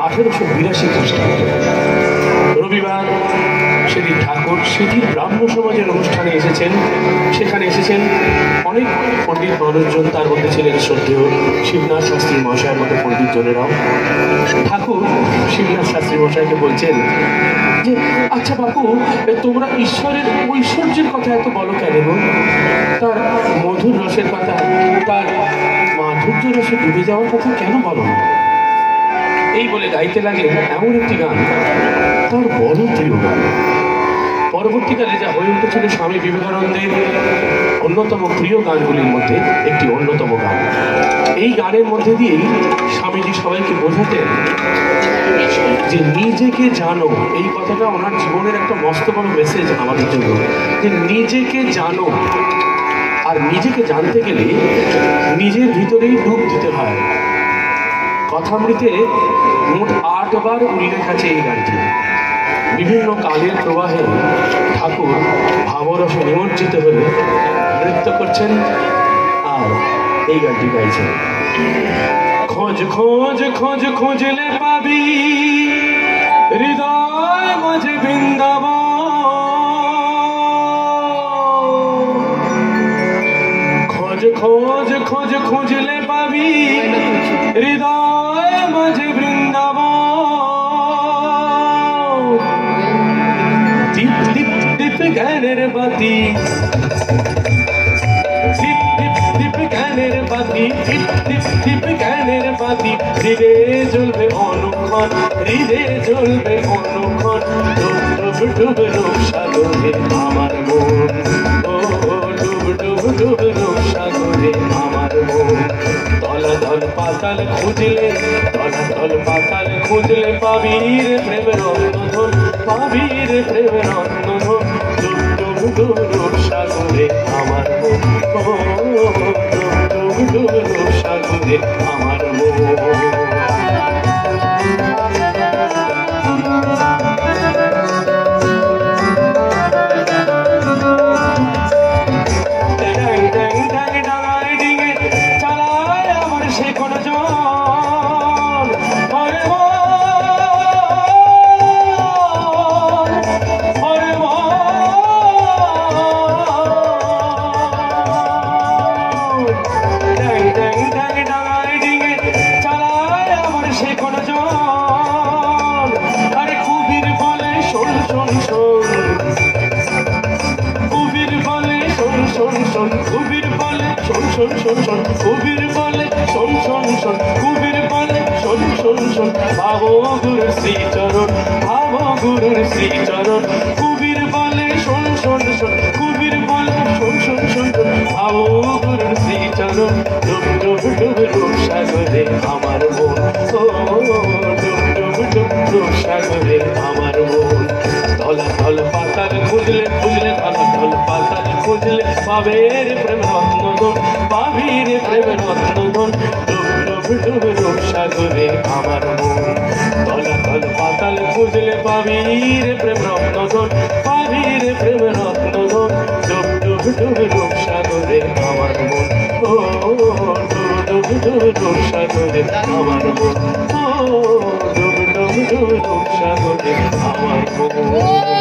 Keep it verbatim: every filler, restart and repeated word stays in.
আঠেরোশো বিরাশি খ্রিস্টাব্দে রবিবার সেদিন ঠাকুর সেদিন ব্রাহ্ম সমাজের অনুষ্ঠানে এসেছেন। সেখানে এসেছেন অনেক পণ্ডিত মানুষজন, তার মধ্যে ছিলেন শ্রদ্ধেয় শিবনাথ শাস্ত্রী মহাশয়ের মতো পণ্ডিত জনেরাও। ঠাকুর শিবনাথ শাস্ত্রী মহাশয়কে বলছেন যে আচ্ছা বাপু, তোমরা ঈশ্বরের ঐশ্বর্যের কথা এত বলো কেন গো? তার মধুর রসের কথা, তার মাধুর্য রসে ডুবে যাওয়ার কথা কেন বলো না? এই বলে গাইতে লাগলেন এমন একটি গান, তার বড় প্রিয় গান। পরবর্তীকালে যা হয়ে উঠেছিল স্বামী বিবেকানন্দের অন্যতম প্রিয় গানগুলির মধ্যে একটি অন্যতম গান। এই গানের মধ্যে দিয়েই স্বামীজি সবাইকে বোঝাতেন যে নিজেকে জানো। এই কথাটা ওনার জীবনের একটা মস্ত বড় মেসেজ আমাদের জন্য, যে নিজেকে জানো। আর নিজেকে জানতে গেলে নিজের ভিতরেই ডুব দিতে হয়। কথামৃতে মোট আটবার উল্লেখ আছে এই গানটি। বিভিন্ন কালের প্রবাহে ঠাকুর ভাবরসে নিমজ্জিত হয়ে নৃত্য করছেন আর এই গানটি গাইছেন। খোঁজ খোঁজ খোঁজ খুঁজলে পাবি হৃদয় মাঝে বৃন্দাবন, খোঁজ খোঁজ খোঁজ খুঁজলে পাবি হৃদয় মাঝে বৃন্দাবন। দীপ দীপ দীপ জ্ঞানের বাতি, দীপ দীপ দীপ জ্ঞানের বাতি, দীপ দীপ দীপ জ্ঞানের বাতি, হৃদে জ্বলবে অনুক্ষণ, হৃদে জ্বলবে অনুক্ষণ। ডুব ডুব ডুব রূপ সাগরে আমার মন, ও ডুব ডুব ডুব রূপ সাগরে আমার মন। তলাতল পাতাল খুঁজলে, তলাতল পাতাল খুঁজলে পাবি রে প্রেমের অন্নধন, পাবি রে প্রেমের অন্নধন। ডুব ডুব ডুব রূপ সাগরে আমার মন, ও ডুব ডুব ডুব রূপ সাগরে আমার মন। কুবির বলে শোন শোন শোন শোন, কুবির বলে শোন শোন শোন, কুবির বলে শোন শোন শোন। ভাবো গুরুর শ্রীচরণ, ভাবো গুরুর শ্রীচরণ। কুবির বলে শোন শোন শোন, কুবির বলে শোন শোন শোন শোন। ভাবো গুরুর শ্রীচরণ। ডুব ডুব ডুব রূপ সাগরে আমার মন, ও ডুব ডুব ডুব রূপ সাগরে আমার মন। তলাতল পাতাল খুঁজলে খুঁজলে, তলাতল পাতাল খুঁজলে পাবে রে প্রেমের অন্নধন, পাবি রে প্রেমের অন্নধন। ডুব ডুব ডুব রূপ সাগরে আমার মন। তলাতল পাতাল খুঁজলে পাবি রে প্রেমের অন্নধন, পাবি রে প্রেমের অন্নধন। ডুব ডুব ডুব রূপ সাগরে আমার মন, ও ডুব ডুব ডুব রূপ সাগরে আমার মন, ও ডুব ডুব ডুব রূপ সাগরে আমার মন।